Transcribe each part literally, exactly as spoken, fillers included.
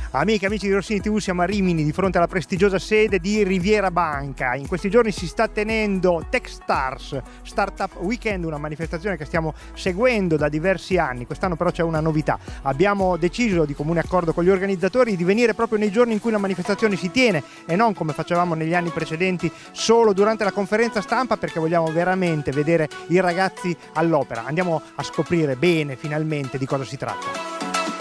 Amiche e amici di Rossini tivù, siamo a Rimini di fronte alla prestigiosa sede di Riviera Banca. In questi giorni si sta tenendo Techstars Startup Weekend, una manifestazione che stiamo seguendo da diversi anni. Quest'anno però c'è una novità: abbiamo deciso di comune accordo con gli organizzatori di venire proprio nei giorni in cui la manifestazione si tiene e non come facevamo negli anni precedenti solo durante la conferenza stampa, perché vogliamo veramente vedere i ragazzi all'opera. Andiamo a scoprire bene finalmente di cosa si tratta.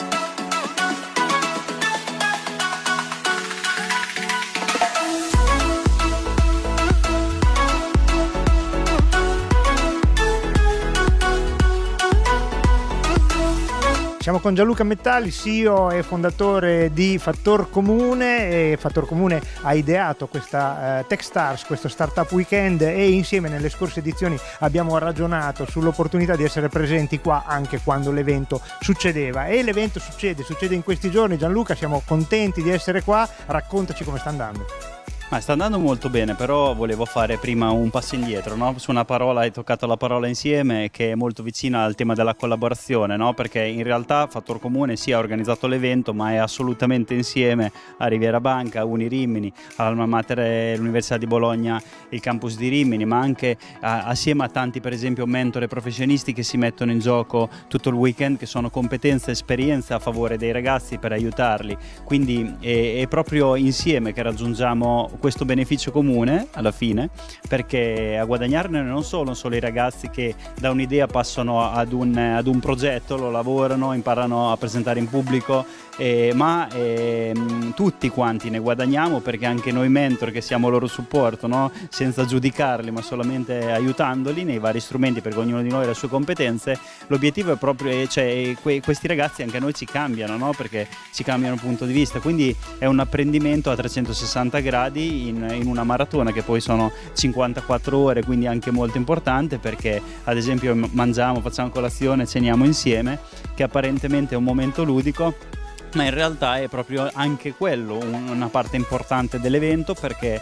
Siamo con Gianluca Mettali, C E O e fondatore di Fattor Comune. E Fattor Comune ha ideato questa uh, Techstars, questo Startup Weekend, e insieme nelle scorse edizioni abbiamo ragionato sull'opportunità di essere presenti qua anche quando l'evento succedeva. E l'evento succede, succede in questi giorni. Gianluca, siamo contenti di essere qua, raccontaci come sta andando. Ma sta andando molto bene, però volevo fare prima un passo indietro, no? Su una parola, hai toccato la parola insieme, che è molto vicina al tema della collaborazione, no? Perché in realtà Fattor Comune sì ha organizzato l'evento, ma è assolutamente insieme a Riviera Banca, a Uni Rimini, all'Alma Mater, l'Università di Bologna, il campus di Rimini, ma anche a, assieme a tanti, per esempio, mentor e professionisti che si mettono in gioco tutto il weekend, che sono competenze e esperienze a favore dei ragazzi per aiutarli. Quindi è, è proprio insieme che raggiungiamo questo beneficio comune alla fine, perché a guadagnarne non sono solo i ragazzi che da un'idea passano ad un, ad un progetto, lo lavorano, imparano a presentare in pubblico, eh, ma eh, tutti quanti ne guadagniamo, perché anche noi mentor che siamo loro supporto, no? Senza giudicarli ma solamente aiutandoli nei vari strumenti, perché ognuno di noi ha le sue competenze. L'obiettivo è proprio, cioè, que, questi ragazzi anche a noi ci cambiano, no? Perché ci cambiano il punto di vista, quindi è un apprendimento a trecentosessanta gradi In, in una maratona, che poi sono cinquantaquattro ore, quindi anche molto importante, perché ad esempio mangiamo, facciamo colazione, ceniamo insieme, che apparentemente è un momento ludico, ma in realtà è proprio anche quello una parte importante dell'evento, perché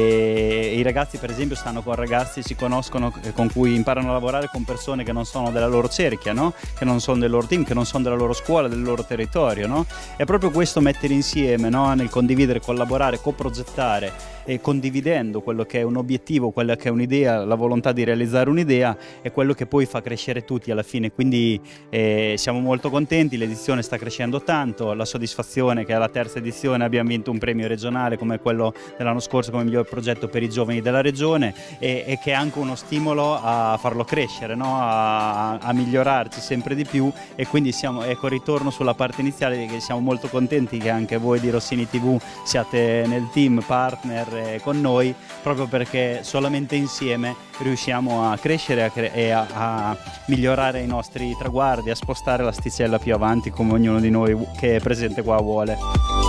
eh, i ragazzi per esempio stanno con ragazzi, si conoscono, con cui imparano a lavorare con persone che non sono della loro cerchia, no? Che non sono del loro team, che non sono della loro scuola, del loro territorio, no? È proprio questo mettere insieme, no? Nel condividere, collaborare, coprogettare, e condividendo quello che è un obiettivo, quella che è un'idea, la volontà di realizzare un'idea, è quello che poi fa crescere tutti alla fine. Quindi eh, siamo molto contenti, l'edizione sta crescendo tanto, la soddisfazione che alla terza edizione abbiamo vinto un premio regionale come quello dell'anno scorso come miglior progetto per i giovani della regione, e, e che è anche uno stimolo a farlo crescere, no? a, a migliorarci sempre di più. E quindi siamo, ecco, ritorno sulla parte iniziale, che siamo molto contenti che anche voi di Rossini tivù siate nel team partner con noi, proprio perché solamente insieme riusciamo a crescere a cre e a, a migliorare i nostri traguardi, a spostare l'asticella più avanti, come ognuno di noi che è presente qua vuole.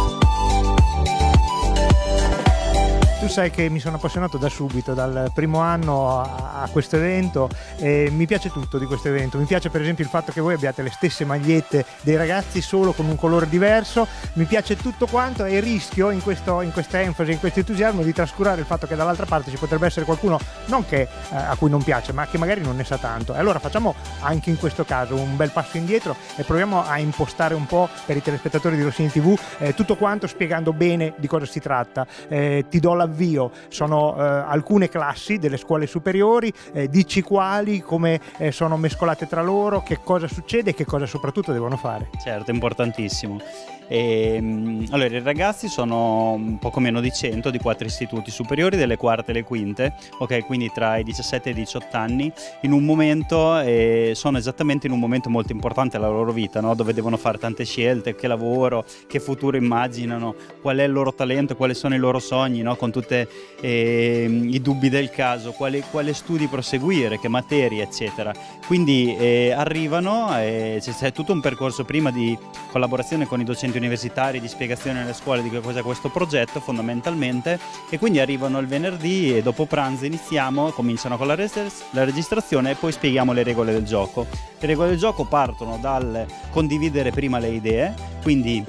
Tu sai che mi sono appassionato da subito, dal primo anno a, a questo evento, e mi piace tutto di questo evento. Mi piace per esempio il fatto che voi abbiate le stesse magliette dei ragazzi, solo con un colore diverso. Mi piace tutto quanto, e rischio in, questo, in questa enfasi, in questo entusiasmo, di trascurare il fatto che dall'altra parte ci potrebbe essere qualcuno non che, eh, a cui non piace, ma che magari non ne sa tanto. E allora facciamo anche in questo caso un bel passo indietro e proviamo a impostare un po' per i telespettatori di Rossini tivù eh, tutto quanto, spiegando bene di cosa si tratta. Eh, ti do l'avvio. Sono eh, alcune classi delle scuole superiori, eh, dici quali, come eh, sono mescolate tra loro, che cosa succede e che cosa soprattutto devono fare. Certo, importantissimo. E, allora, i ragazzi sono un poco meno di cento, di quattro istituti superiori, delle quarte e le quinte, ok, quindi tra i diciassette e i diciotto anni, in un momento, eh, sono esattamente in un momento molto importante della loro vita, no? Dove devono fare tante scelte, che lavoro, che futuro immaginano, qual è il loro talento, quali sono i loro sogni, no? Con tutti eh, i dubbi del caso, quali, quali studi proseguire, che materie, eccetera. Quindi eh, arrivano, eh, c'è tutto un percorso prima di collaborazione con i docenti universitari, di spiegazione nelle scuole di che cos'è questo progetto fondamentalmente, e quindi arrivano il venerdì e dopo pranzo iniziamo, cominciano con la, la registrazione e poi spieghiamo le regole del gioco. Le regole del gioco partono dal condividere prima le idee, quindi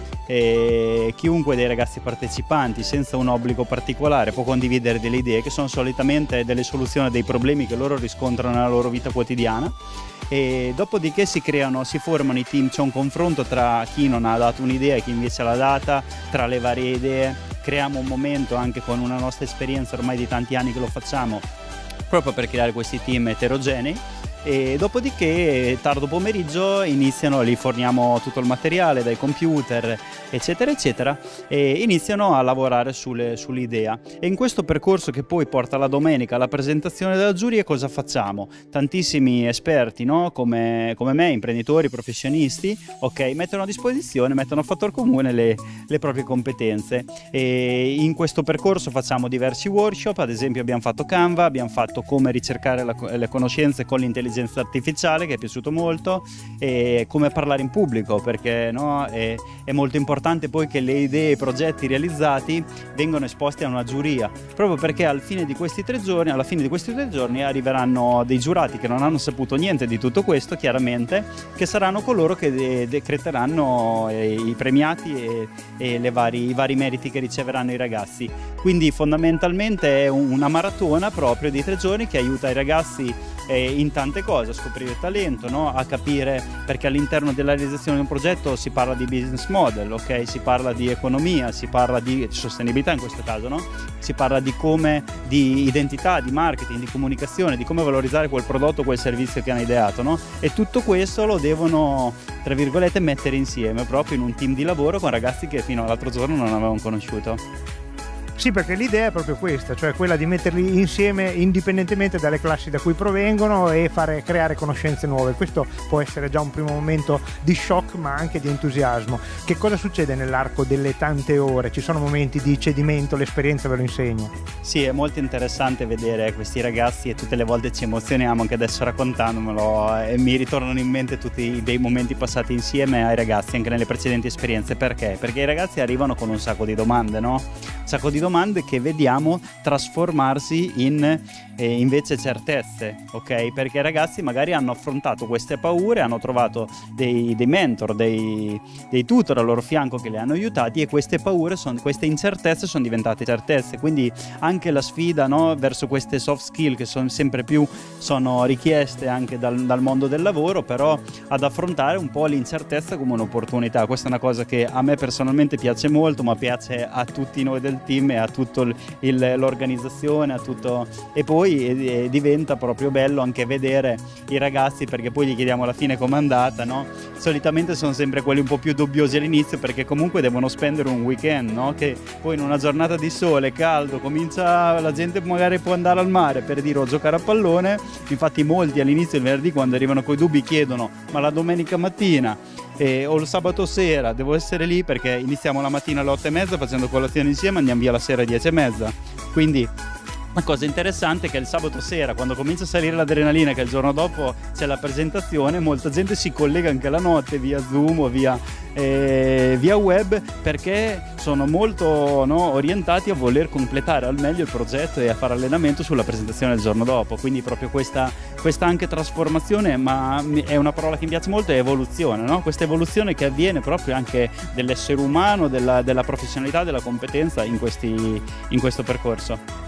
eh, chiunque dei ragazzi partecipanti senza un obbligo particolare può condividere delle idee che sono solitamente delle soluzioni dei problemi che loro riscontrano nella loro vita quotidiana, e dopodiché si creano, si formano i team, c'è un confronto tra chi non ha dato un'idea e chi invece l'ha data, tra le varie idee, creiamo un momento anche con una nostra esperienza ormai di tanti anni che lo facciamo, proprio per creare questi team eterogenei. E dopodiché tardo pomeriggio iniziano, li forniamo tutto il materiale dai computer eccetera eccetera, e iniziano a lavorare sulle, sull'idea. E in questo percorso che poi porta la domenica alla presentazione della giuria, cosa facciamo? Tantissimi esperti, no? come, come me, imprenditori, professionisti, ok, mettono a disposizione, mettono a fattor comune le, le proprie competenze, e in questo percorso facciamo diversi workshop. Ad esempio abbiamo fatto Canva, abbiamo fatto come ricercare la, le conoscenze con l'intelligenza artificiale, che è piaciuto molto, e come parlare in pubblico, perché no, è, è molto importante poi che le idee e i progetti realizzati vengano esposti a una giuria, proprio perché al fine di questi tre giorni, alla fine di questi tre giorni arriveranno dei giurati che non hanno saputo niente di tutto questo, chiaramente, che saranno coloro che de- decreteranno eh, i premiati e, e le vari, i vari meriti che riceveranno i ragazzi. Quindi fondamentalmente è un, una maratona proprio di tre giorni che aiuta i ragazzi eh, in tante cose, a scoprire il talento, no? A capire, perché all'interno della realizzazione di un progetto si parla di business model, ok? Si parla di economia, si parla di sostenibilità in questo caso, no? Si parla di come, di identità, di marketing, di comunicazione, di come valorizzare quel prodotto, quel servizio che hanno ideato, no? E tutto questo lo devono, tra virgolette, mettere insieme proprio in un team di lavoro con ragazzi che fino all'altro giorno non avevano conosciuto. Sì, perché l'idea è proprio questa, cioè quella di metterli insieme indipendentemente dalle classi da cui provengono e fare creare conoscenze nuove. Questo può essere già un primo momento di shock, ma anche di entusiasmo. Che cosa succede nell'arco delle tante ore? Ci sono momenti di cedimento, l'esperienza ve lo insegna? Sì, è molto interessante vedere questi ragazzi, e tutte le volte ci emozioniamo, anche adesso raccontandomelo, e mi ritornano in mente tutti i bei momenti passati insieme ai ragazzi anche nelle precedenti esperienze. Perché? Perché i ragazzi arrivano con un sacco di domande, no? Un sacco di domande domande che vediamo trasformarsi in eh, invece certezze, ok? Perché i ragazzi magari hanno affrontato queste paure, hanno trovato dei, dei mentor, dei, dei tutor al loro fianco che li hanno aiutati, e queste paure, son, queste incertezze sono diventate certezze. Quindi anche la sfida, no, verso queste soft skill che sono sempre più sono richieste anche dal, dal mondo del lavoro, però ad affrontare un po' l'incertezza come un'opportunità. Questa è una cosa che a me personalmente piace molto, ma piace a tutti noi del team e a tutta l'organizzazione, a tutto, e poi e, e diventa proprio bello anche vedere i ragazzi, perché poi gli chiediamo alla fine com'è andata, no? Solitamente sono sempre quelli un po' più dubbiosi all'inizio, perché comunque devono spendere un weekend, no? Che poi in una giornata di sole, caldo, comincia, la gente magari può andare al mare per dire o giocare a pallone. Infatti molti all'inizio il venerdì, quando arrivano coi dubbi, chiedono: ma la domenica mattina Eh, o il sabato sera devo essere lì, perché iniziamo la mattina alle otto e mezza facendo colazione insieme, andiamo via la sera alle dieci e mezza. Quindi una cosa interessante è che il sabato sera, quando comincia a salire l'adrenalina, che il giorno dopo c'è la presentazione, molta gente si collega anche la notte via Zoom o via, eh, via web, perché sono molto, no, orientati a voler completare al meglio il progetto e a fare allenamento sulla presentazione del giorno dopo. Quindi proprio questa, questa anche trasformazione, ma è una parola che mi piace molto, è evoluzione, no? Questa evoluzione che avviene proprio anche dell'essere umano, della, della professionalità, della competenza in, questi, in questo percorso.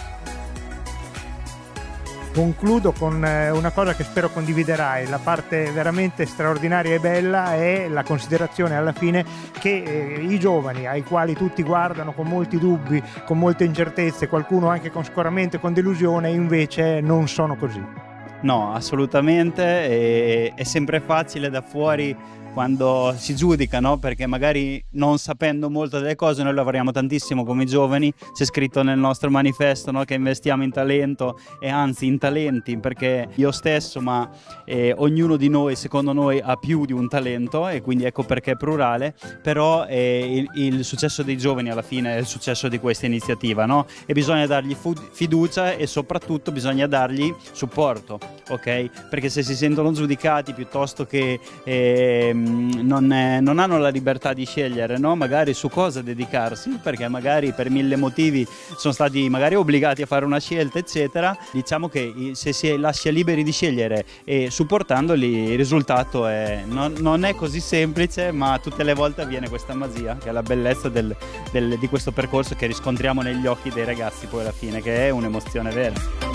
Concludo con una cosa che spero condividerai. La parte veramente straordinaria e bella è la considerazione alla fine che eh, i giovani, ai quali tutti guardano con molti dubbi, con molte incertezze, qualcuno anche con scoramento e con delusione, invece non sono così. No, assolutamente, e, è sempre facile da fuori quando si giudica, no? Perché magari non sapendo molto delle cose, noi lavoriamo tantissimo come giovani, c'è scritto nel nostro manifesto, no, che investiamo in talento, e anzi in talenti, perché io stesso, ma eh, ognuno di noi secondo noi ha più di un talento, e quindi ecco perché è plurale. Però eh, il, il successo dei giovani alla fine è il successo di questa iniziativa, no? E bisogna dargli fiducia, e soprattutto bisogna dargli supporto, ok? Perché se si sentono giudicati piuttosto che eh, ehm, non, è, non hanno la libertà di scegliere, no? Magari su cosa dedicarsi, perché magari per mille motivi sono stati magari obbligati a fare una scelta, eccetera. Diciamo che se si lascia liberi di scegliere e supportandoli, il risultato è, non, non è così semplice, ma tutte le volte avviene questa magia, che è la bellezza del, del, di questo percorso che riscontriamo negli occhi dei ragazzi poi alla fine, che è un'emozione vera.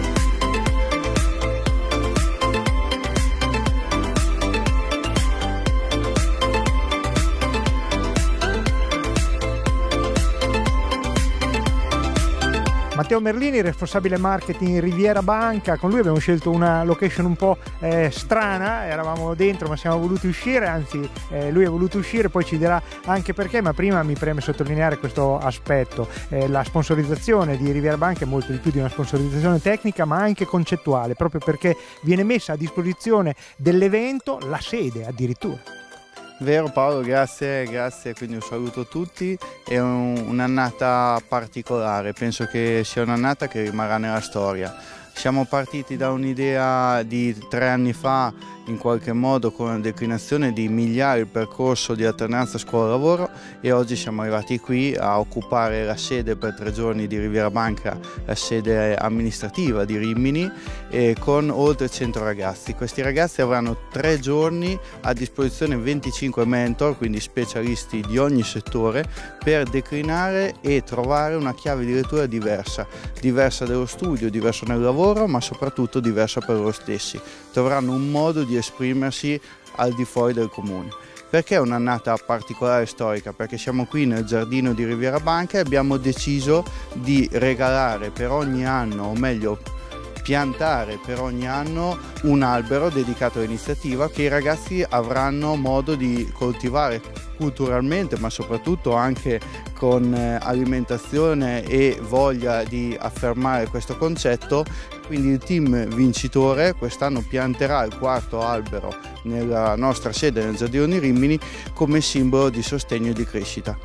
Matteo Merlini, responsabile marketing Riviera Banca. Con lui abbiamo scelto una location un po' eh, strana, eravamo dentro ma siamo voluti uscire, anzi eh, lui è voluto uscire, poi ci dirà anche perché, ma prima mi preme sottolineare questo aspetto. Eh, la sponsorizzazione di Riviera Banca è molto di più di una sponsorizzazione tecnica, ma anche concettuale, proprio perché viene messa a disposizione dell'evento la sede addirittura. Vero Paolo, grazie, grazie, quindi un saluto a tutti. È un, un'annata particolare, penso che sia un'annata che rimarrà nella storia. Siamo partiti da un'idea di tre anni fa, in qualche modo con una declinazione di migliare il percorso di alternanza scuola-lavoro, e oggi siamo arrivati qui a occupare la sede per tre giorni di Riviera Banca, la sede amministrativa di Rimini, e con oltre cento ragazzi. Questi ragazzi avranno tre giorni a disposizione venticinque mentor, quindi specialisti di ogni settore, per declinare e trovare una chiave di lettura diversa, diversa dello studio, diversa nel lavoro, ma soprattutto diversa per loro stessi. Troveranno un modo di esprimersi al di fuori del comune. Perché è un'annata particolare e storica? Perché siamo qui nel giardino di Riviera Banca e abbiamo deciso di regalare per ogni anno, o meglio piantare per ogni anno, un albero dedicato all'iniziativa che i ragazzi avranno modo di coltivare culturalmente, ma soprattutto anche con alimentazione e voglia di affermare questo concetto. Quindi il team vincitore quest'anno pianterà il quarto albero nella nostra sede nel Giardino di Rimini come simbolo di sostegno e di crescita.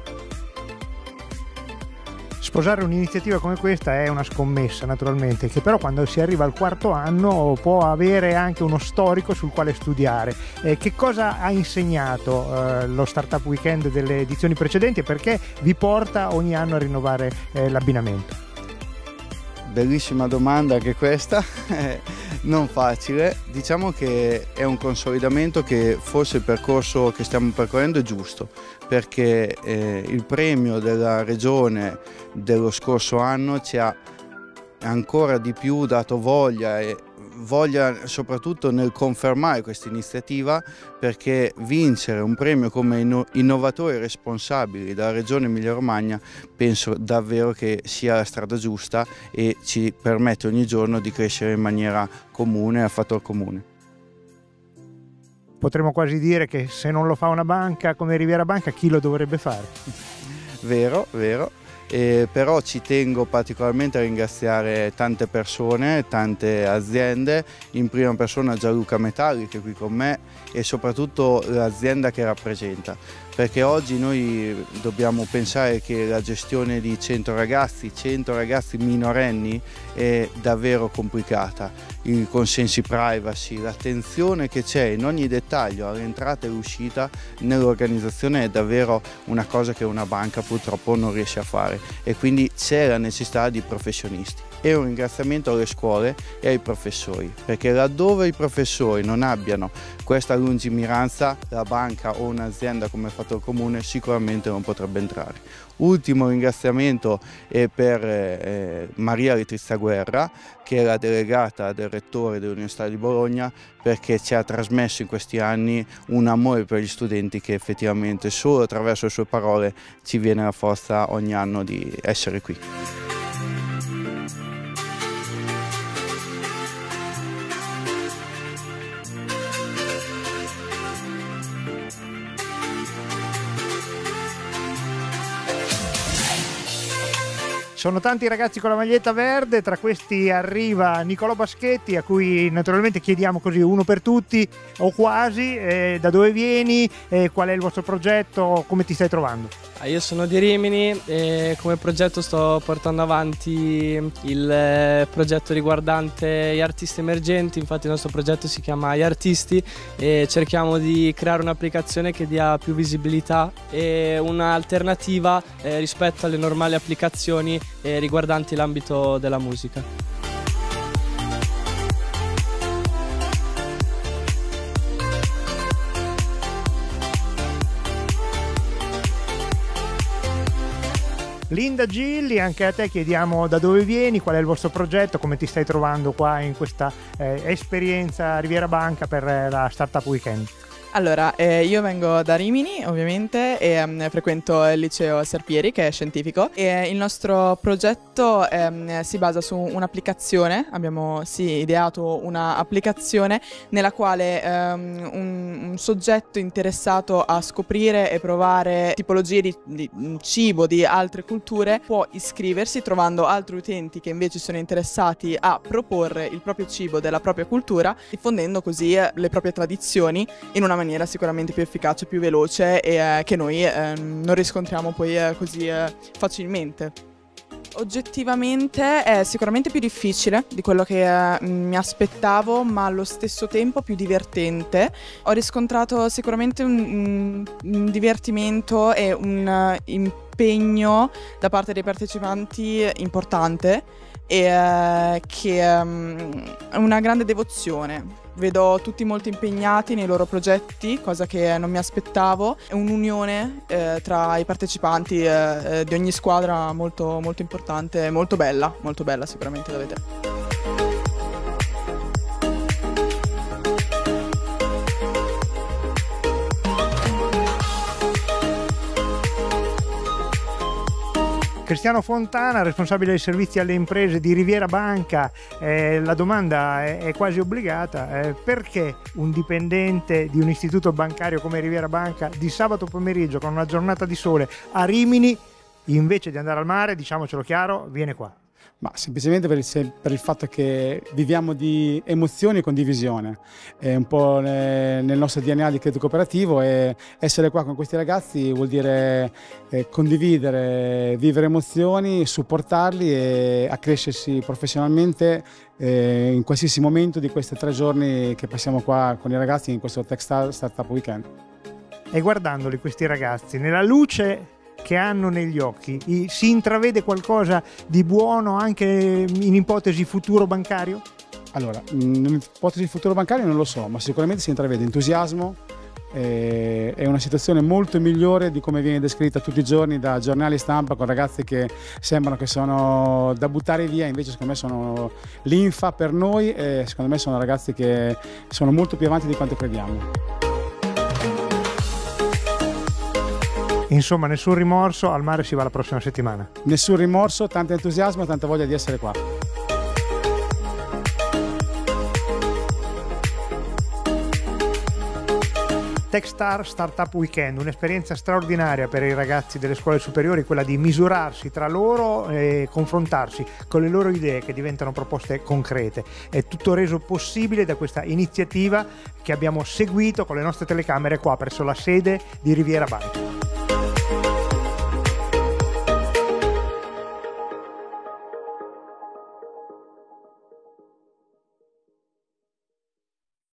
Sposare un'iniziativa come questa è una scommessa, naturalmente, che però quando si arriva al quarto anno può avere anche uno storico sul quale studiare. Eh, che cosa ha insegnato eh, lo Startup Weekend delle edizioni precedenti e perché vi porta ogni anno a rinnovare eh, l'abbinamento? Bellissima domanda anche questa, non facile. Diciamo che è un consolidamento che forse il percorso che stiamo percorrendo è giusto, perché eh, il premio della regione dello scorso anno ci ha ancora di più dato voglia e voglia soprattutto nel confermare questa iniziativa, perché vincere un premio come inno innovatori responsabili dalla regione Emilia Romagna penso davvero che sia la strada giusta e ci permette ogni giorno di crescere in maniera comune, a fattor comune. Potremmo quasi dire che se non lo fa una banca come Riviera Banca, chi lo dovrebbe fare? Vero, vero. Eh, però ci tengo particolarmente a ringraziare tante persone, tante aziende, in prima persona Gianluca Metalli che è qui con me e soprattutto l'azienda che rappresenta, perché oggi noi dobbiamo pensare che la gestione di cento ragazzi, cento ragazzi minorenni è davvero complicata. I consensi privacy, l'attenzione che c'è in ogni dettaglio all'entrata e all'uscita nell'organizzazione è davvero una cosa che una banca purtroppo non riesce a fare, e quindi c'è la necessità di professionisti. E un ringraziamento alle scuole e ai professori, perché laddove i professori non abbiano questa lungimiranza, la banca o un'azienda come Fattor Comune sicuramente non potrebbe entrare. Ultimo ringraziamento è per eh, Maria Letizia Guerra, che è la delegata del rettore dell'Università di Bologna, perché ci ha trasmesso in questi anni un amore per gli studenti che effettivamente solo attraverso le sue parole ci viene la forza ogni anno di essere qui. Sono tanti ragazzi con la maglietta verde, tra questi arriva Nicolò Baschetti, a cui naturalmente chiediamo così uno per tutti o quasi, eh, da dove vieni, eh, qual è il vostro progetto, come ti stai trovando? Io sono di Rimini e come progetto sto portando avanti il progetto riguardante gli artisti emergenti. Infatti il nostro progetto si chiama Gli Artisti e cerchiamo di creare un'applicazione che dia più visibilità e un'alternativa eh, rispetto alle normali applicazioni eh, riguardanti l'ambito della musica. Linda Gilli, anche a te chiediamo da dove vieni, qual è il vostro progetto, come ti stai trovando qua in questa eh, esperienza Riviera Banca per eh, la Startup Weekend. Allora, eh, io vengo da Rimini ovviamente e um, frequento il liceo Serpieri che è scientifico e il nostro progetto um, si basa su un'applicazione, abbiamo sì ideato un'applicazione nella quale um, un, un soggetto interessato a scoprire e provare tipologie di, di cibo di altre culture può iscriversi trovando altri utenti che invece sono interessati a proporre il proprio cibo della propria cultura, diffondendo così le proprie tradizioni in una maniera sicuramente più efficace, più veloce e eh, che noi eh, non riscontriamo poi eh, così eh, facilmente. Oggettivamente è sicuramente più difficile di quello che eh, mi aspettavo, ma allo stesso tempo più divertente. Ho riscontrato sicuramente un, un, un divertimento e un uh, impegno da parte dei partecipanti importante e eh, che è um, una grande devozione. Vedo tutti molto impegnati nei loro progetti, cosa che non mi aspettavo. È un'unione eh, tra i partecipanti eh, di ogni squadra molto, molto importante, molto bella, molto bella sicuramente da vedere. Cristiano Fontana, responsabile dei servizi alle imprese di Riviera Banca, eh, la domanda è, è quasi obbligata, eh, perché un dipendente di un istituto bancario come Riviera Banca di sabato pomeriggio con una giornata di sole a Rimini, invece di andare al mare, diciamocelo chiaro, viene qua? Ma semplicemente per il, per il fatto che viviamo di emozioni e condivisione, è un po' nel nostro D N A di credito cooperativo e essere qua con questi ragazzi vuol dire eh, condividere, vivere emozioni, supportarli e accrescersi professionalmente eh, in qualsiasi momento di questi tre giorni che passiamo qua con i ragazzi in questo Techstars Startup Weekend. E guardandoli questi ragazzi, nella luce che hanno negli occhi, si intravede qualcosa di buono anche in ipotesi futuro bancario? Allora, in ipotesi futuro bancario non lo so, ma sicuramente si intravede entusiasmo, eh, è una situazione molto migliore di come viene descritta tutti i giorni da giornali stampa con ragazzi che sembrano che sono da buttare via, invece secondo me sono linfa per noi e secondo me sono ragazzi che sono molto più avanti di quanto crediamo. Insomma, nessun rimorso, al mare si va la prossima settimana. Nessun rimorso, tanto entusiasmo e tanta voglia di essere qua. Techstars Startup Weekend, un'esperienza straordinaria per i ragazzi delle scuole superiori, quella di misurarsi tra loro e confrontarsi con le loro idee che diventano proposte concrete. È tutto reso possibile da questa iniziativa che abbiamo seguito con le nostre telecamere qua presso la sede di Riviera Banca.